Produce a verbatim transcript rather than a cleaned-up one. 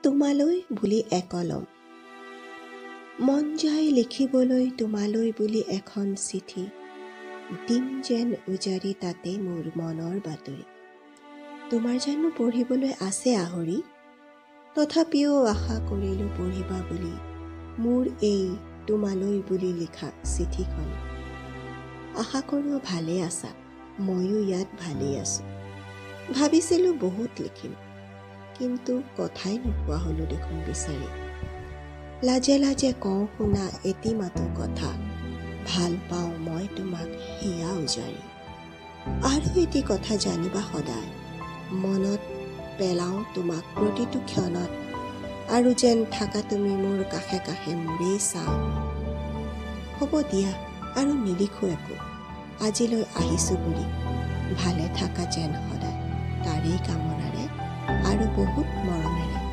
তোমালৈ বুলি একলম, মন যায় লিখিবলৈ তোমালৈ বুলি এখন চিঠি, দিম যেন উজাৰি তাতে মোৰ মনৰ বাতৰি। তোমাৰ জানো পঢ়িবলৈ আছে আহৰি, তথাপিও আশা কৰিলোঁ পঢ়িবা বুলি মোৰ এই তোমালৈ বুলি লিখা চিঠিখন। আশা কৰোঁ ভালে আছা, ময়ো ইয়াত ভালেই আছোঁ। ভাবিছিলোঁ বহুত লিখিম, কিন্তু কথাই নোপোৱা হ'লোঁ দেখোন বিচাৰি। লাজে লাজে কওঁ শুনা এটি মাতো কথা, ভাল পাওঁ মই তোমাক হিয়া উজাৰি। আৰু এটি কথা জানিবা সদায়, মনত পেলাওঁ তোমাক প্ৰতিটো ক্ষণত, আৰু যেন থাকা তুমি মোৰ কাষে কাষে মোৰেই চাওঁ। হ'ব দিয়া আৰু নিলিখোঁ একো, আজিলৈ আহিছোঁ বুলি, ভালে থাকা যেন সদায়, তাৰেই কামনাৰে আৰু বহুত মৰমেৰে।